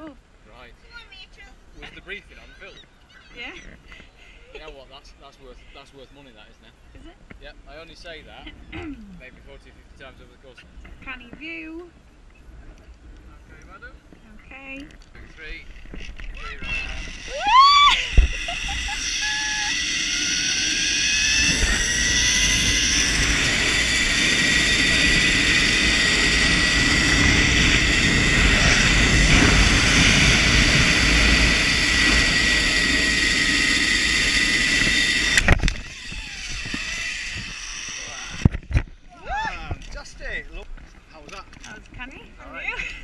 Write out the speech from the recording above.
pub. Right. Was the briefing on film? Yeah. You know what? That's worth money. That isn't it? Is it? Yeah. I only say that maybe 40, 50 times over the course. Canny view. Okay, madam. Okay. 2, 3. 3 right. Fantastic! Look, how was that? That was canny from All right. you.